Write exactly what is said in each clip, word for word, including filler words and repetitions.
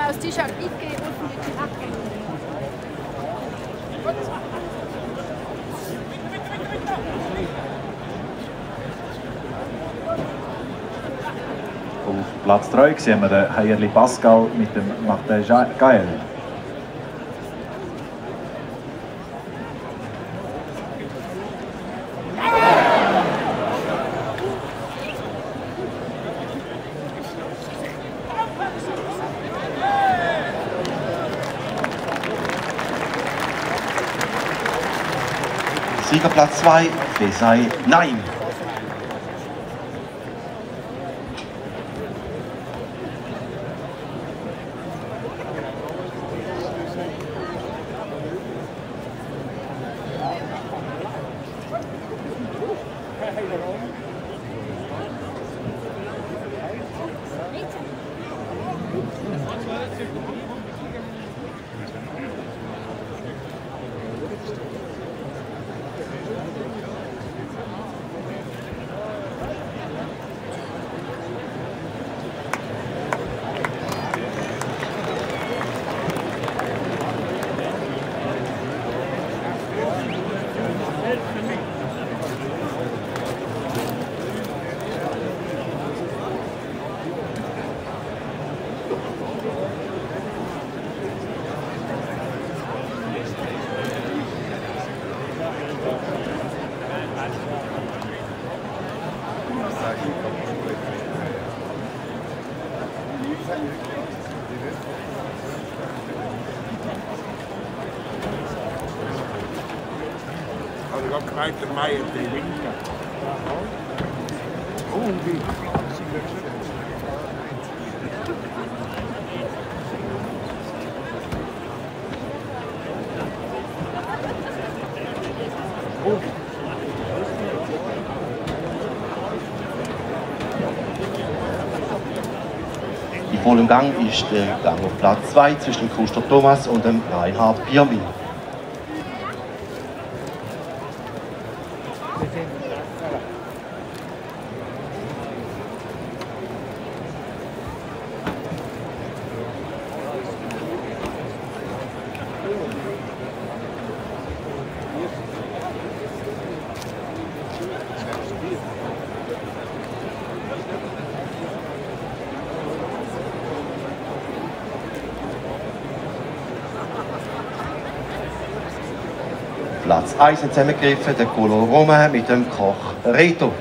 das T-Shirt mitgeben und mit den Hacken. Auf Platz drei sehen wir den Heierli Pascal mit dem Martin Gael. Siegerplatz zwei, Fesai Naim. Ik heb gelijk de Meijer te winken. Oh, die. In vollem Gang ist der Gang auf Platz zwei zwischen dem Kuster Thomas und dem Reinhard Pirmin. Platz eins zusammengegriffen, der Colo Romain mit dem Koch Reto.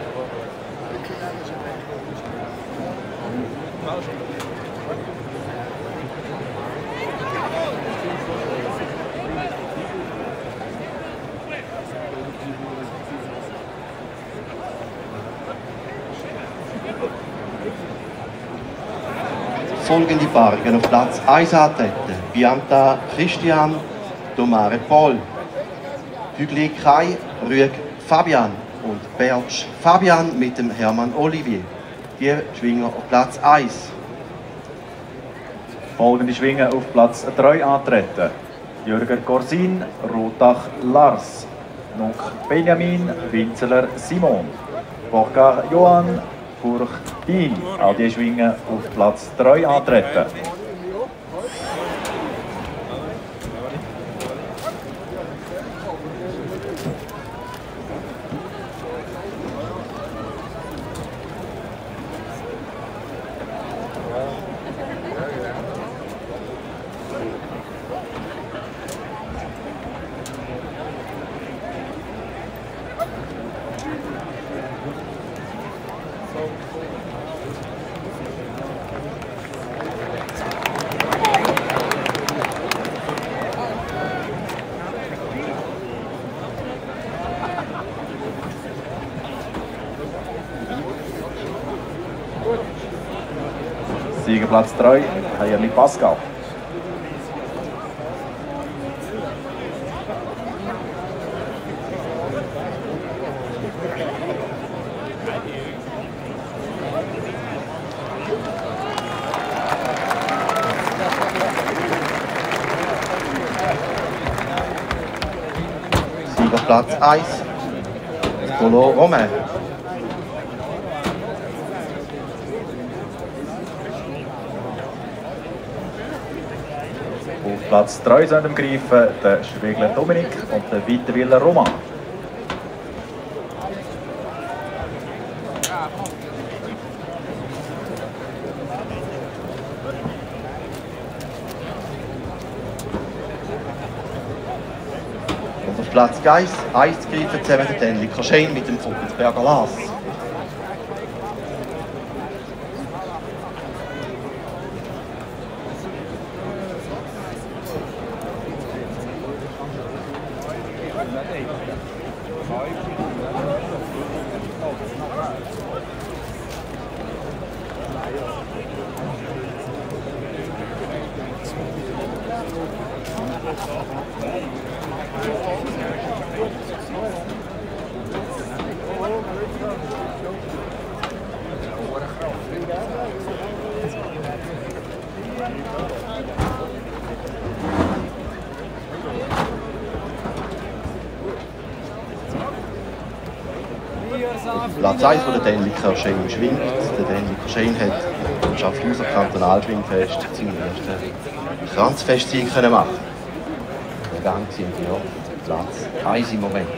Folgende Paarungen auf Platz eins antreten: Bianta Christian, Domare Paul, Hügli Kai, Rüeg Fabian und Bertsch Fabian mit dem Hermann Olivier. Die Schwinger auf Platz eins. Folgende Schwinger auf Platz drei antreten: Jürgen Corsin, Rotach Lars, Nuk Benjamin, Winzeler Simon, Borgar Johann, Furcht Dean. All die Schwinger auf Platz drei antreten. Siegerplatz drei, Heierli Pascal. Siegerplatz eins, Colo Romain. Platz drei sind am Greifen der Schwegler Dominik und der Weiterwiller Roman. Und auf Platz eins greifen zusammen der Dänli Koschein mit dem Fuckensberger Lars. Platz eins von der Dänli Koschein schwingt. Der Dänli Koschein hat am Schaffhauser Kantonalschwingfest zum ersten Kranzfestsieg können machen. Der Gang sind ja Platz eins im Moment.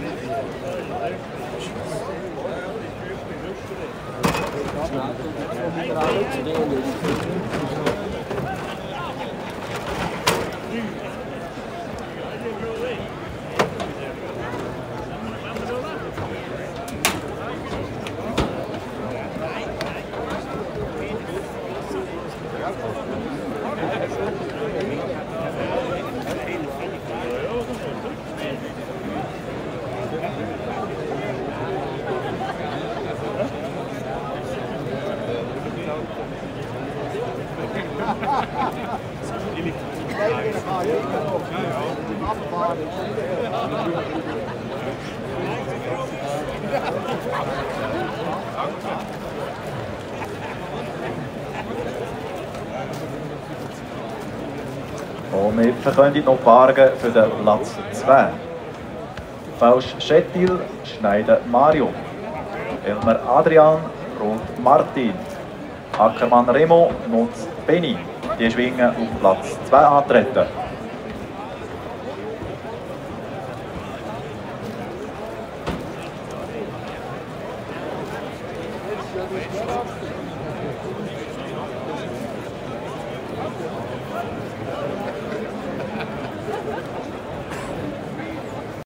Und wir verkünden noch Paarungen für den Platz zwei. Fausch Schettil, Schneider Mario, Elmer Adrian, Roth Martin, Ackermann Remo, Nutz Benny. Die schwingen auf Platz zwei antreten.